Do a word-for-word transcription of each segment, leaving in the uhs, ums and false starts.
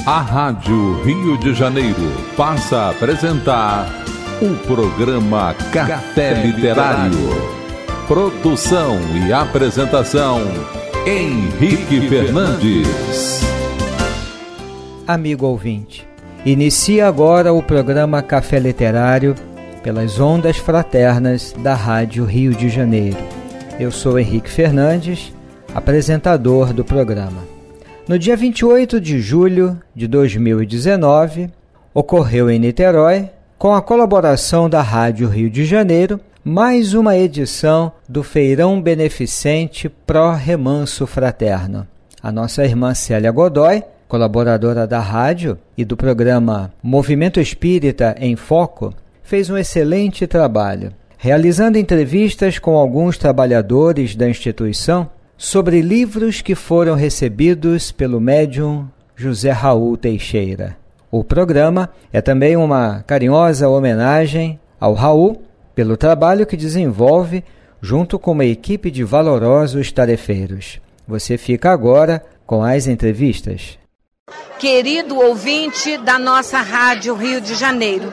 A Rádio Rio de Janeiro passa a apresentar o programa Café Literário. Produção e apresentação, Henrique Fernandes. Amigo ouvinte, inicia agora o programa Café Literário pelas ondas fraternas da Rádio Rio de Janeiro. Eu sou Henrique Fernandes, apresentador do programa. No dia vinte e oito de julho de dois mil e dezenove, ocorreu em Niterói, com a colaboração da Rádio Rio de Janeiro, mais uma edição do Feirão Beneficente Pró Remanso Fraterno. A nossa irmã Célia Godoy, colaboradora da rádio e do programa Movimento Espírita em Foco, fez um excelente trabalho, realizando entrevistas com alguns trabalhadores da instituição sobre livros que foram recebidos pelo médium José Raul Teixeira. O programa é também uma carinhosa homenagem ao Raul pelo trabalho que desenvolve junto com uma equipe de valorosos tarefeiros. Você fica agora com as entrevistas. Querido ouvinte da nossa Rádio Rio de Janeiro,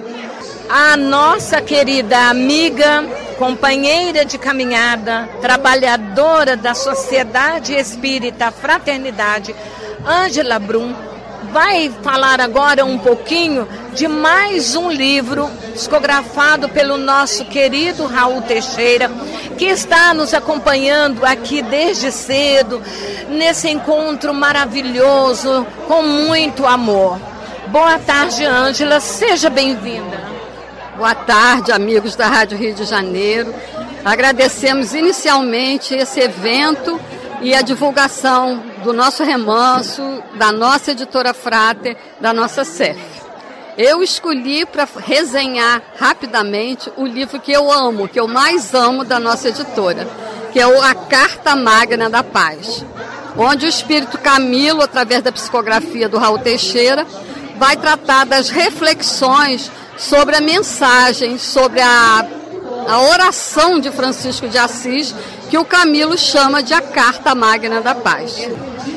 a nossa querida amiga, companheira de caminhada, trabalhadora da Sociedade Espírita Fraternidade, Ângela Brum, vai falar agora um pouquinho de mais um livro psicografado pelo nosso querido Raul Teixeira, que está nos acompanhando aqui desde cedo, nesse encontro maravilhoso, com muito amor. Boa tarde, Ângela, seja bem-vinda. Boa tarde, amigos da Rádio Rio de Janeiro. Agradecemos inicialmente esse evento e a divulgação do nosso remanso, da nossa editora Frater, da nossa C E F. Eu escolhi para resenhar rapidamente o livro que eu amo, que eu mais amo da nossa editora, que é a Carta Magna da Paz, onde o Espírito Camilo, através da psicografia do Raul Teixeira, vai tratar das reflexões sobre a mensagem, sobre a, a oração de Francisco de Assis, que o Camilo chama de a Carta Magna da Paz.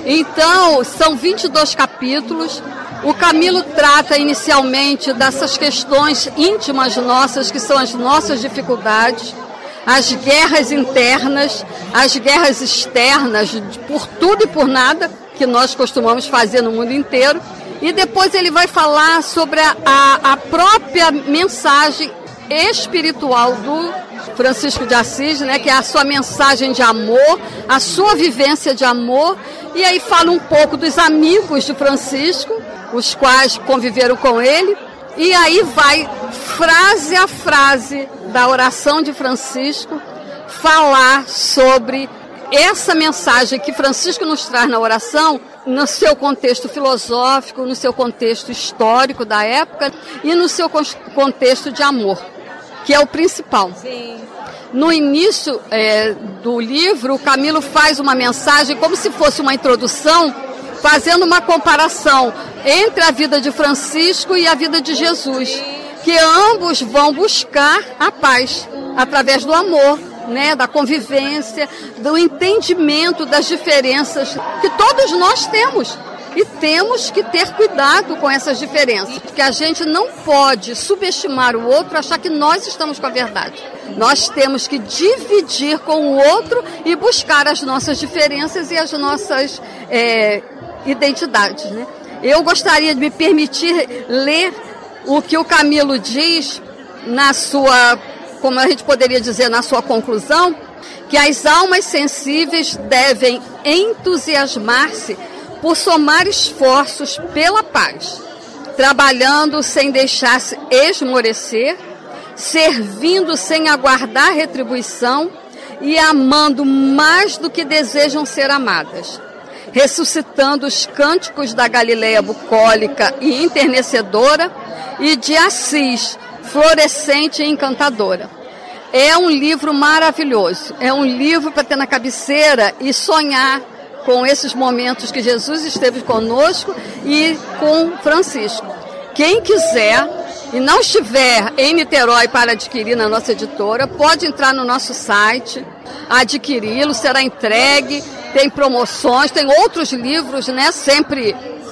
Então, são vinte e dois capítulos. O Camilo trata inicialmente dessas questões íntimas nossas, que são as nossas dificuldades, as guerras internas, as guerras externas, por tudo e por nada, que nós costumamos fazer no mundo inteiro. E depois ele vai falar sobre a, a, a própria mensagem espiritual do Francisco de Assis, né, que é a sua mensagem de amor, a sua vivência de amor. E aí fala um pouco dos amigos de Francisco, os quais conviveram com ele. E aí vai, frase a frase da oração de Francisco, falar sobre essa mensagem que Francisco nos traz na oração, no seu contexto filosófico, no seu contexto histórico da época e no seu contexto de amor, que é o principal. Sim. No início é, do livro, o Camilo faz uma mensagem como se fosse uma introdução, fazendo uma comparação entre a vida de Francisco e a vida de Jesus, que ambos vão buscar a paz através do amor, né, da convivência, do entendimento das diferenças que todos nós temos. E temos que ter cuidado com essas diferenças, porque a gente não pode subestimar o outro, achar que nós estamos com a verdade. Nós temos que dividir com o outro e buscar as nossas diferenças e as nossas é, identidades, né? Eu gostaria de me permitir ler o que o Camilo diz na sua, como a gente poderia dizer, na sua conclusão, que as almas sensíveis devem entusiasmar-se por somar esforços pela paz, trabalhando sem deixar-se esmorecer, servindo sem aguardar retribuição e amando mais do que desejam ser amadas, ressuscitando os cânticos da Galileia bucólica e enternecedora e de Assis, florescente e encantadora. É um livro maravilhoso, é um livro para ter na cabeceira e sonhar com esses momentos que Jesus esteve conosco e com Francisco. Quem quiser e não estiver em Niterói para adquirir na nossa editora, pode entrar no nosso site, adquiri-lo, será entregue, tem promoções, tem outros livros, né, sempre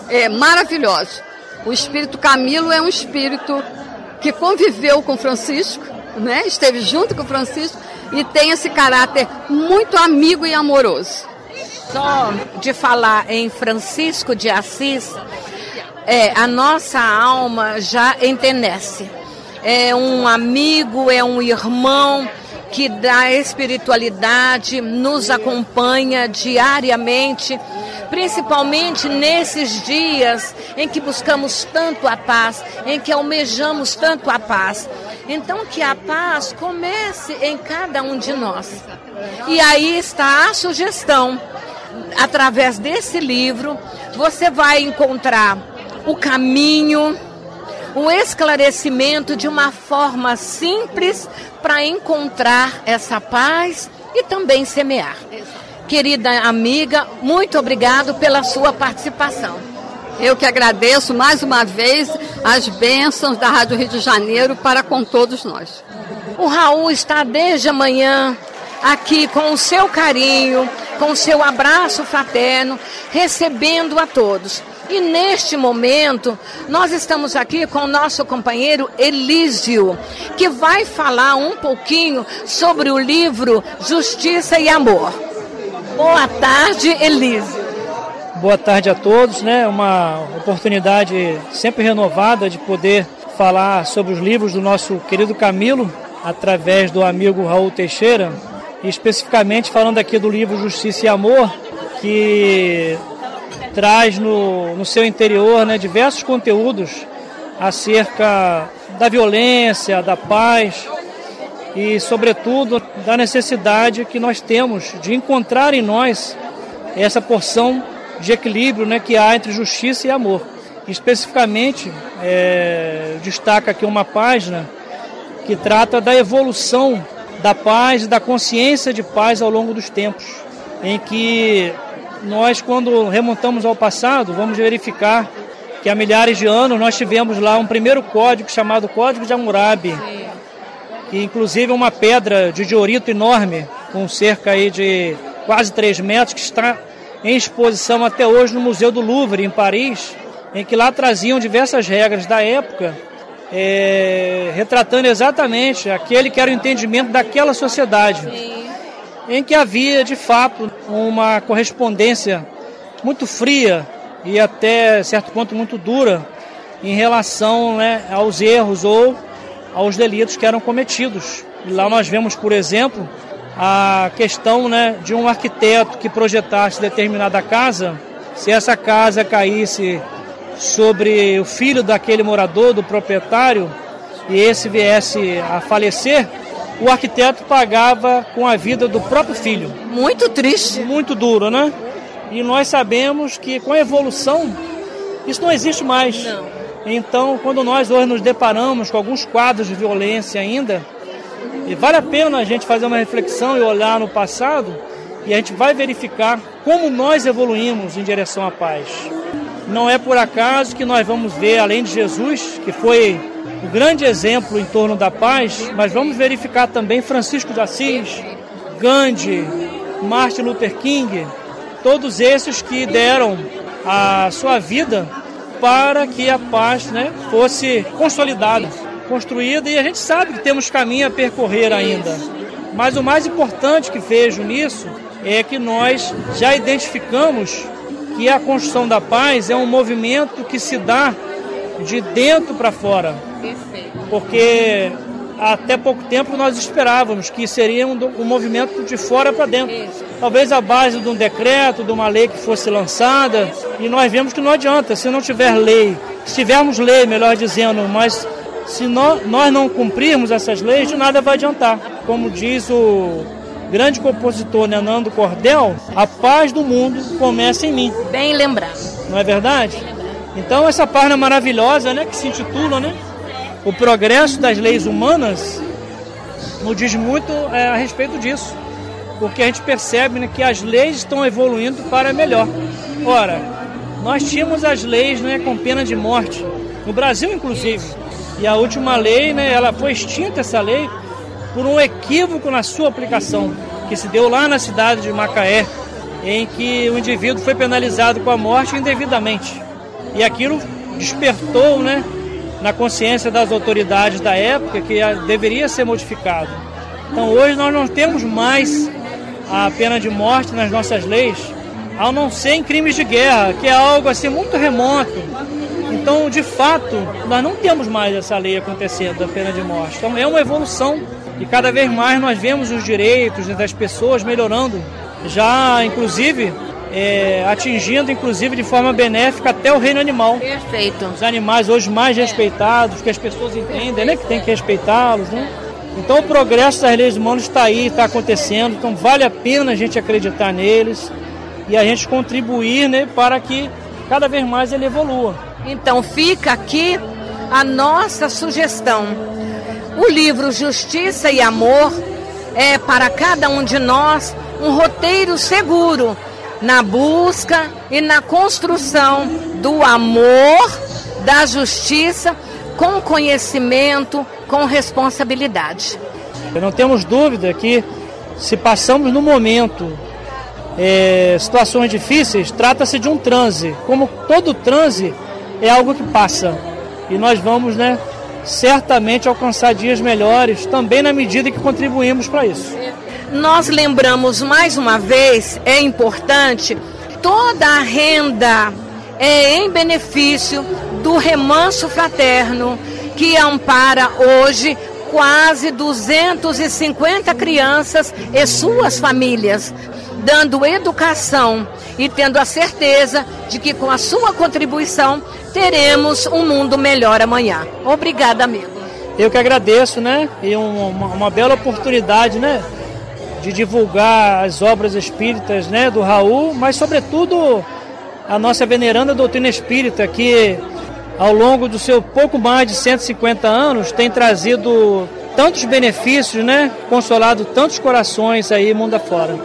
é, maravilhosos. O espírito Camilo é um espírito que conviveu com Francisco, né? Esteve junto com Francisco e tem esse caráter muito amigo e amoroso. Só de falar em Francisco de Assis, é, a nossa alma já enternece. É um amigo, é um irmão que dá espiritualidade, nos acompanha diariamente, principalmente nesses dias em que buscamos tanto a paz, em que almejamos tanto a paz. Então que a paz comece em cada um de nós. E aí está a sugestão. Através desse livro, você vai encontrar o caminho, o esclarecimento de uma forma simples para encontrar essa paz e também semear. Querida amiga, muito obrigado pela sua participação. Eu que agradeço mais uma vez as bênçãos da Rádio Rio de Janeiro para com todos nós. O Raul está desde amanhã aqui com o seu carinho, com o seu abraço fraterno, recebendo a todos. E neste momento, nós estamos aqui com o nosso companheiro Elísio, que vai falar um pouquinho sobre o livro Justiça e Amor. Boa tarde, Elísio. Boa tarde a todos, né? Uma oportunidade sempre renovada de poder falar sobre os livros do nosso querido Camilo, através do amigo Raul Teixeira, e especificamente falando aqui do livro Justiça e Amor, que traz no, no seu interior, né, diversos conteúdos acerca da violência, da paz e, sobretudo, da necessidade que nós temos de encontrar em nós essa porção de equilíbrio, né, que há entre justiça e amor. Especificamente, é, destaca aqui uma página que trata da evolução da paz e da consciência de paz ao longo dos tempos, em que nós, quando remontamos ao passado, vamos verificar que há milhares de anos nós tivemos lá um primeiro código chamado Código de Hammurabi, que inclusive é uma pedra de diorito enorme, com cerca aí de quase três metros, que está em exposição até hoje no Museu do Louvre, em Paris, em que lá traziam diversas regras da época, é, retratando exatamente aquele que era o entendimento daquela sociedade. Sim. Em que havia, de fato, uma correspondência muito fria e até certo ponto muito dura em relação, né, aos erros ou aos delitos que eram cometidos. E lá nós vemos, por exemplo, a questão, né, de um arquiteto que projetasse determinada casa, se essa casa caísse sobre o filho daquele morador, do proprietário, e esse viesse a falecer, o arquiteto pagava com a vida do próprio filho. Muito triste. Muito duro, né? E nós sabemos que com a evolução isso não existe mais. Não. Então, quando nós hoje nos deparamos com alguns quadros de violência ainda, e vale a pena a gente fazer uma reflexão e olhar no passado, e a gente vai verificar como nós evoluímos em direção à paz. Não é por acaso que nós vamos ver, além de Jesus, que foi o grande exemplo em torno da paz, mas vamos verificar também Francisco de Assis, Gandhi, Martin Luther King, todos esses que deram a sua vida para que a paz, né, fosse consolidada, construída, e a gente sabe que temos caminho a percorrer ainda. Mas o mais importante que vejo nisso é que nós já identificamos que a construção da paz é um movimento que se dá de dentro para fora. Porque até pouco tempo nós esperávamos que seria um, um movimento de fora para dentro. Talvez a base de um decreto, de uma lei que fosse lançada, e nós vemos que não adianta, se não tiver lei, se tivermos lei, melhor dizendo, mas se nós, nós não cumprirmos essas leis, de nada vai adiantar. Como diz o grande compositor Nando Cordel, a paz do mundo começa em mim. Bem lembrado. Não é verdade? Então essa página maravilhosa, né, que se intitula, né, O Progresso das Leis Humanas, nos diz muito é, a respeito disso, porque a gente percebe, né, que as leis estão evoluindo para melhor. Ora, nós tínhamos as leis, né, com pena de morte, no Brasil inclusive, e a última lei, né, ela foi extinta, essa lei, por um equívoco na sua aplicação, que se deu lá na cidade de Macaé, em que o indivíduo foi penalizado com a morte indevidamente. E aquilo despertou, né, na consciência das autoridades da época que deveria ser modificado. Então hoje nós não temos mais a pena de morte nas nossas leis, ao não ser em crimes de guerra, que é algo assim muito remoto. Então, de fato, nós não temos mais essa lei acontecendo da pena de morte. Então é uma evolução e cada vez mais nós vemos os direitos das pessoas melhorando, já inclusive é, atingindo inclusive de forma benéfica até o reino animal. Perfeito. Os animais hoje mais respeitados, que as pessoas entendem, né, que tem que respeitá-los, né? Então o progresso das leis humanas está aí, está acontecendo, então vale a pena a gente acreditar neles e a gente contribuir, né, para que cada vez mais ele evolua. Então fica aqui a nossa sugestão. O livro Justiça e Amor é para cada um de nós um roteiro seguro na busca e na construção do amor, da justiça, com conhecimento, com responsabilidade. Não temos dúvida que se passamos no momento é, situações difíceis, trata-se de um transe. Como todo transe é algo que passa. E nós vamos, né, certamente alcançar dias melhores, também na medida que contribuímos para isso. Nós lembramos mais uma vez, é importante, toda a renda é em benefício do Remanso Fraterno, que ampara hoje quase duzentas e cinquenta crianças e suas famílias, dando educação e tendo a certeza de que com a sua contribuição teremos um mundo melhor amanhã. Obrigada, amigo. Eu que agradeço, né? E uma, uma bela oportunidade, né, de divulgar as obras espíritas, né, do Raul, mas sobretudo a nossa veneranda doutrina espírita, que ao longo do seu pouco mais de cento e cinquenta anos tem trazido tantos benefícios, né, consolado tantos corações aí mundo afora.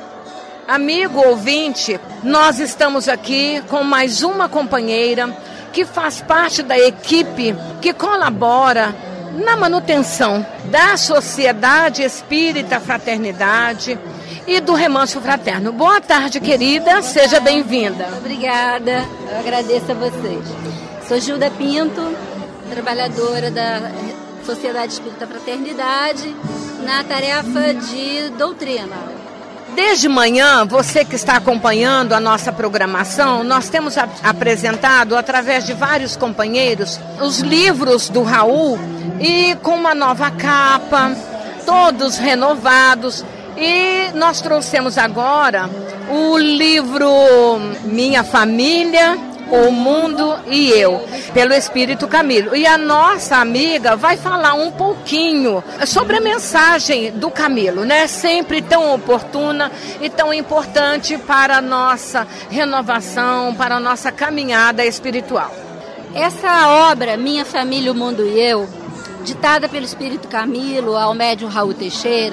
Amigo ouvinte, nós estamos aqui com mais uma companheira que faz parte da equipe que colabora na manutenção da Sociedade Espírita Fraternidade e do Remanso Fraterno. Boa tarde, querida, seja bem-vinda. Obrigada, eu agradeço a vocês. Sou Gilda Pinto, trabalhadora da Sociedade Espírita Fraternidade, na tarefa de doutrina. Desde manhã, você que está acompanhando a nossa programação, nós temos a- apresentado, através de vários companheiros, os livros do Raul e com uma nova capa, todos renovados. E nós trouxemos agora o livro Minha Família, O Mundo e Eu, pelo Espírito Camilo. E a nossa amiga vai falar um pouquinho sobre a mensagem do Camilo, né? Sempre tão oportuna e tão importante para a nossa renovação, para a nossa caminhada espiritual. Essa obra, Minha Família, O Mundo e Eu, ditada pelo Espírito Camilo ao médium Raul Teixeira,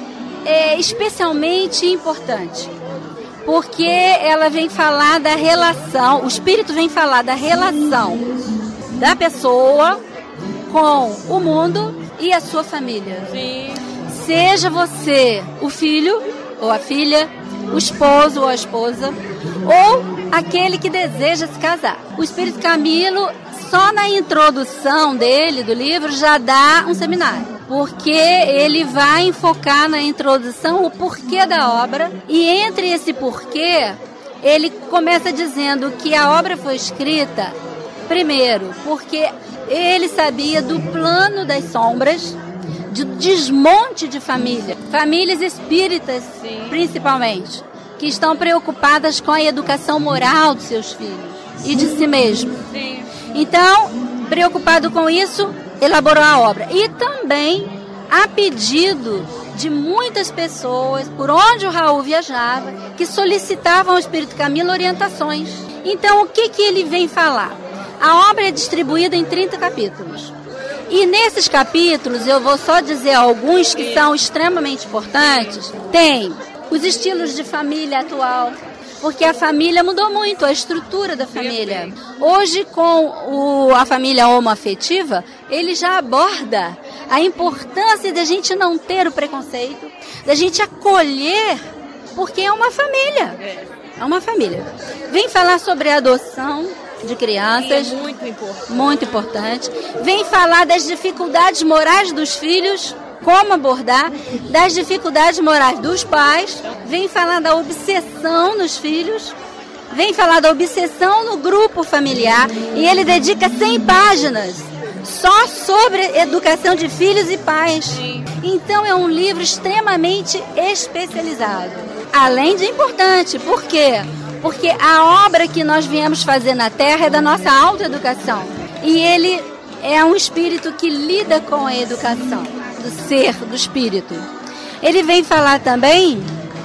é especialmente importante, porque ela vem falar da relação, o Espírito vem falar da relação da pessoa com o mundo e a sua família. Sim. Seja você o filho ou a filha, o esposo ou a esposa, ou aquele que deseja se casar. O Espírito Camilo, só na introdução dele, do livro, já dá um seminário, porque ele vai enfocar na introdução o porquê da obra, e entre esse porquê, ele começa dizendo que a obra foi escrita, primeiro, porque ele sabia do plano das sombras, de desmonte de família, famílias espíritas, sim, principalmente, que estão preocupadas com a educação moral dos seus filhos e de si mesmo. Sim. Então, preocupado com isso, elaborou a obra. E também, a pedido de muitas pessoas, por onde o Raul viajava, que solicitavam ao Espírito Camilo orientações. Então, o que, que ele vem falar? A obra é distribuída em trinta capítulos. E nesses capítulos, eu vou só dizer alguns que são extremamente importantes. Tem os estilos de família atual, porque a família mudou muito, a estrutura da família. Hoje, com o, a família homoafetiva, ele já aborda a importância de a gente não ter o preconceito, da gente acolher, porque é uma família. É uma família. Vem falar sobre a adoção, de crianças. É muito importante. Muito importante. Vem falar das dificuldades morais dos filhos, como abordar, das dificuldades morais dos pais. Vem falar da obsessão nos filhos. Vem falar da obsessão no grupo familiar. E ele dedica cem páginas só sobre educação de filhos e pais. Sim. Então é um livro extremamente especializado. Além de importante, por quê? Porque a obra que nós viemos fazer na Terra é da nossa autoeducação. E ele é um espírito que lida com a educação do ser, do espírito. Ele vem falar também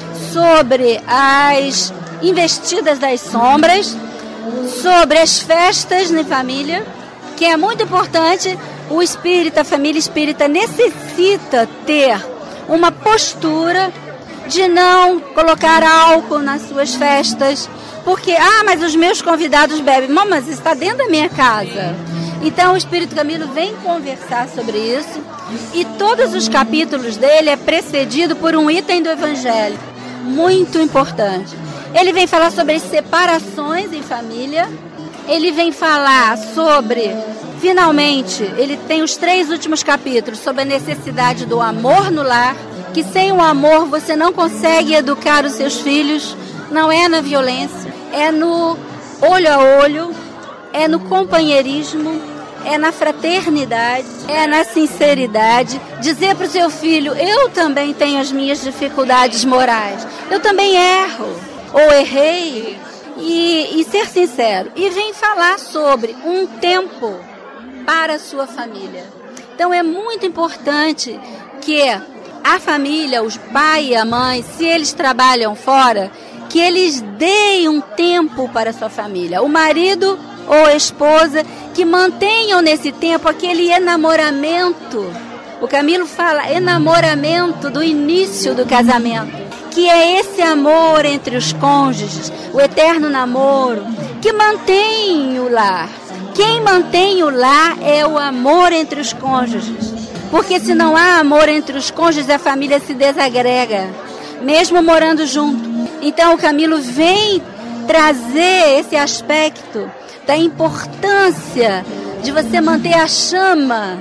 sobre as investidas das sombras, sobre as festas na família, que é muito importante. O espírita, a família espírita necessita ter uma postura de não colocar álcool nas suas festas, porque, ah, mas os meus convidados bebem. Não, mas está dentro da minha casa. Então o Espírito Camilo vem conversar sobre isso, e todos os capítulos dele é precedido por um item do Evangelho, muito importante. Ele vem falar sobre as separações em família, ele vem falar sobre, finalmente, ele tem os três últimos capítulos sobre a necessidade do amor no lar, que sem o amor você não consegue educar os seus filhos, não é na violência, é no olho a olho, é no companheirismo, é na fraternidade, é na sinceridade. Dizer para o seu filho, eu também tenho as minhas dificuldades morais, eu também erro, ou errei, e, e ser sincero. E vem falar sobre um tempo para a sua família. Então é muito importante que a família, os pai e a mãe, se eles trabalham fora, que eles deem um tempo para a sua família. O marido ou a esposa, que mantenham nesse tempo aquele enamoramento. O Camilo fala enamoramento do início do casamento, que é esse amor entre os cônjuges, o eterno namoro, que mantém o lar. Quem mantém o lar é o amor entre os cônjuges. Porque se não há amor entre os cônjuges, a família se desagrega, mesmo morando junto. Então o Camilo vem trazer esse aspecto da importância de você manter a chama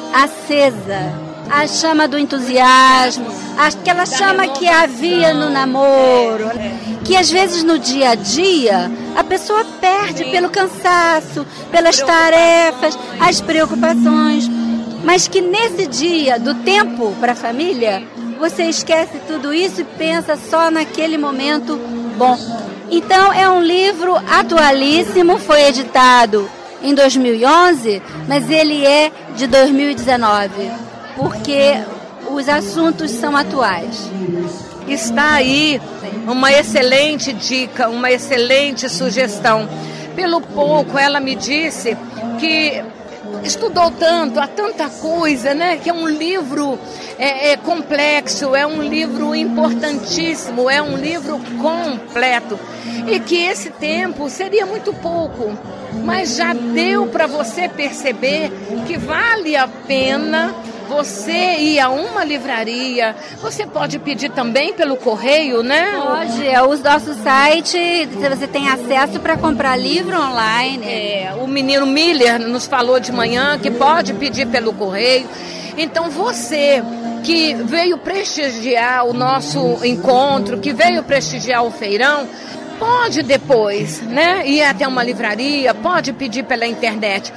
acesa, a chama do entusiasmo, aquela chama que havia no namoro, que às vezes no dia a dia a pessoa perde pelo cansaço, pelas tarefas, as preocupações. Mas que nesse dia do tempo para a família, você esquece tudo isso e pensa só naquele momento bom. Então é um livro atualíssimo, foi editado em dois mil e onze, mas ele é de dois mil e dezenove, porque os assuntos são atuais. Está aí uma excelente dica, uma excelente sugestão. Pelo pouco ela me disse que estudou tanto, há tanta coisa, né? Que é um livro é, é complexo, é um livro importantíssimo, é um livro completo. E que esse tempo seria muito pouco, mas já deu para você perceber que vale a pena você ir a uma livraria. Você pode pedir também pelo correio, né? Pode, é o nosso site, você tem acesso para comprar livro online. É, o menino Miller nos falou de manhã que pode pedir pelo correio. Então você que veio prestigiar o nosso encontro, que veio prestigiar o feirão, pode depois, né, ir até uma livraria, pode pedir pela internet.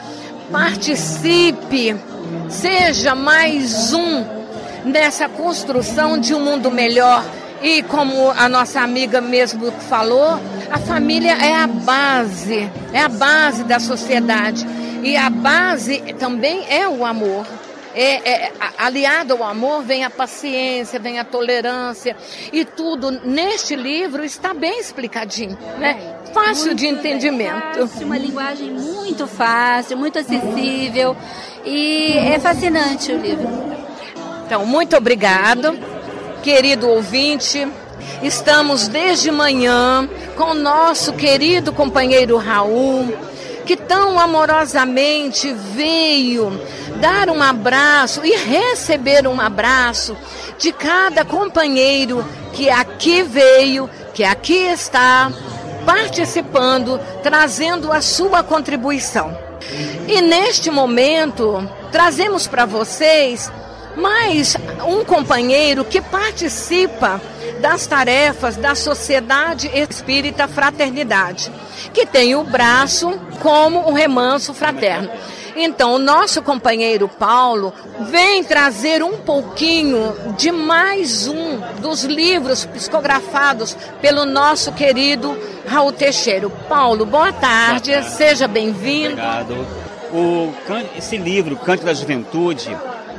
Participe, seja mais um nessa construção de um mundo melhor. E como a nossa amiga mesmo falou, a família é a base, é a base da sociedade. E a base também é o amor. É, é, aliado ao amor vem a paciência, vem a tolerância, e tudo neste livro está bem explicadinho, né? Fácil muito de entendimento. Fácil, uma linguagem muito fácil, muito acessível, e é fascinante o livro. Então, muito obrigado, querido ouvinte. Estamos desde manhã com o nosso querido companheiro Raul, que tão amorosamente veio dar um abraço e receber um abraço de cada companheiro que aqui veio, que aqui está, participando, trazendo a sua contribuição. E neste momento, trazemos para vocês mais um companheiro que participa das tarefas da Sociedade Espírita Fraternidade, que tem o braço como o Remanso Fraterno. Então, o nosso companheiro Paulo vem trazer um pouquinho de mais um dos livros psicografados pelo nosso querido Raul Teixeira. Paulo, boa tarde, boa tarde. Seja bem-vindo. Obrigado. O, esse livro, Canto da Juventude,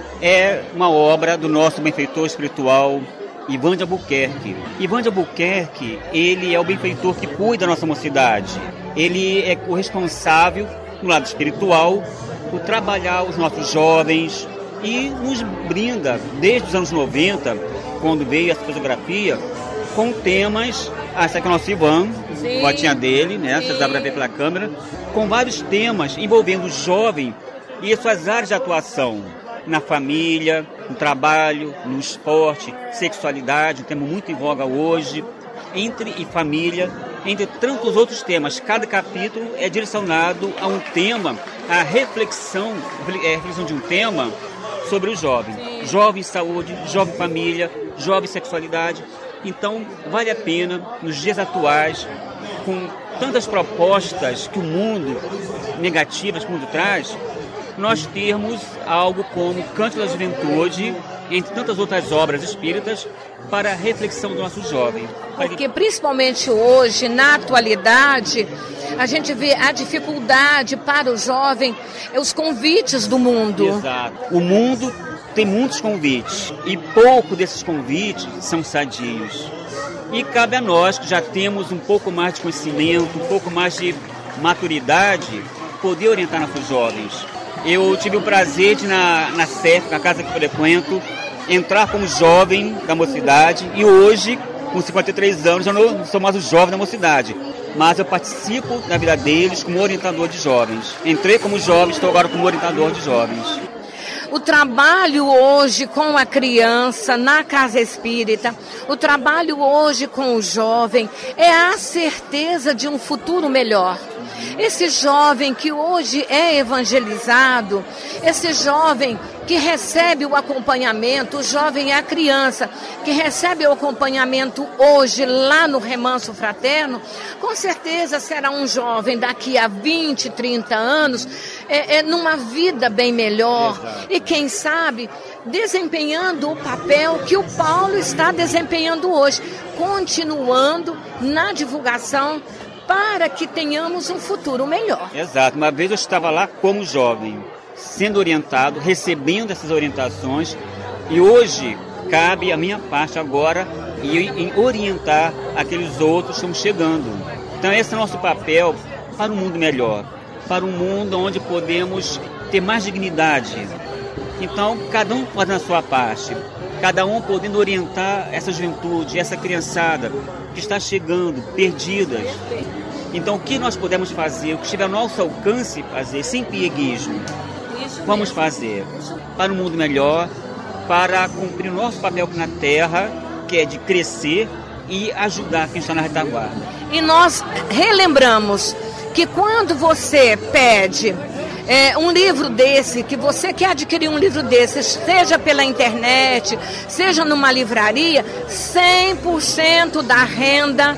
é uma obra do nosso benfeitor espiritual, Ivan de Albuquerque. Ivan de Albuquerque, ele é o benfeitor que cuida da nossa mocidade. Ele é o responsável, no lado espiritual, por trabalhar os nossos jovens e nos brinda, desde os anos noventa, quando veio essa fotografia, com temas, ah, essa aqui é o nosso Ivan, a botinha dele, né? Vocês dá para ver pela câmera, com vários temas envolvendo o jovem e suas áreas de atuação, na família, no trabalho, no esporte, sexualidade, um tema muito em voga hoje, entre e família, entre tantos outros temas. Cada capítulo é direcionado a um tema, a reflexão, a reflexão de um tema sobre o jovem. Sim. Jovem saúde, jovem família, jovem sexualidade. Então, vale a pena, nos dias atuais, com tantas propostas que o mundo, negativas que o mundo traz, nós termos algo como Canto da Juventude, entre tantas outras obras espíritas, para a reflexão do nosso jovem. Porque principalmente hoje, na atualidade, a gente vê a dificuldade para o jovem, os convites do mundo. Exato. O mundo tem muitos convites e pouco desses convites são sadios. E cabe a nós, que já temos um pouco mais de conhecimento, um pouco mais de maturidade, poder orientar nossos jovens. Eu tive o prazer de, na, na C E F, na casa que eu frequento, entrar como jovem da mocidade e hoje, com cinquenta e três anos, já não sou mais o jovem da mocidade, mas eu participo da vida deles como orientador de jovens. Entrei como jovem, estou agora como orientador de jovens. O trabalho hoje com a criança na casa espírita, o trabalho hoje com o jovem é a certeza de um futuro melhor. Esse jovem que hoje é evangelizado, esse jovem que recebe o acompanhamento, o jovem é a criança que recebe o acompanhamento hoje lá no Remanso Fraterno, com certeza será um jovem daqui a vinte, trinta anos, é, é, numa vida bem melhor. Exato. E quem sabe desempenhando o papel que o Paulo está desempenhando hoje, continuando na divulgação para que tenhamos um futuro melhor. Exato. Uma vez eu estava lá como jovem, sendo orientado, recebendo essas orientações, e hoje cabe a minha parte agora em orientar aqueles outros que estão chegando. Então esse é o nosso papel para um mundo melhor, para um mundo onde podemos ter mais dignidade. Então cada um fazendo a sua parte, cada um podendo orientar essa juventude, essa criançada que está chegando, perdidas. Então o que nós podemos fazer, o que estiver ao nosso alcance fazer, sem pieguismo, vamos fazer para um mundo melhor, para cumprir o nosso papel aqui na Terra, que é de crescer e ajudar quem está na retaguarda. E nós relembramos que quando você pede é, um livro desse, que você quer adquirir um livro desse, seja pela internet, seja numa livraria, cem por cento da renda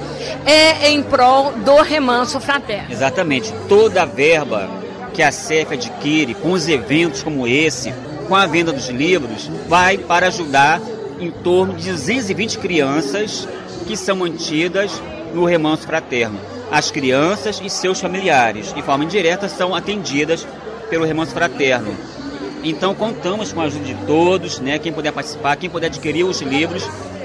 é em prol do Remanso Fraterno. Exatamente. Toda a verba que a C E F adquire com os eventos como esse, com a venda dos livros, vai para ajudar em torno de duzentas e vinte crianças que são mantidas no Remanso Fraterno. As crianças e seus familiares, de forma indireta, são atendidas pelo Remanso Fraterno. Então contamos com a ajuda de todos, né, quem puder participar, quem puder adquirir os livros,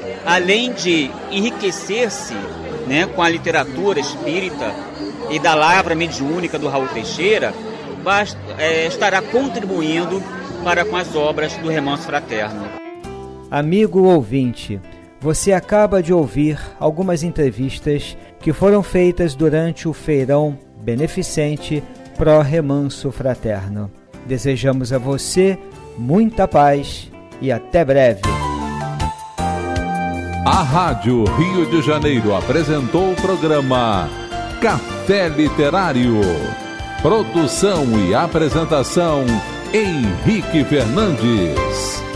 além de enriquecer-se, né, com a literatura espírita e da lavra mediúnica do Raul Teixeira, vai, é, estará contribuindo para com as obras do Remanso Fraterno. Amigo ouvinte, você acaba de ouvir algumas entrevistas que foram feitas durante o feirão beneficente Pro Remanso Fraterno. Desejamos a você muita paz e até breve. A Rádio Rio de Janeiro apresentou o programa Café Literário. Produção e apresentação, Henrique Fernandes.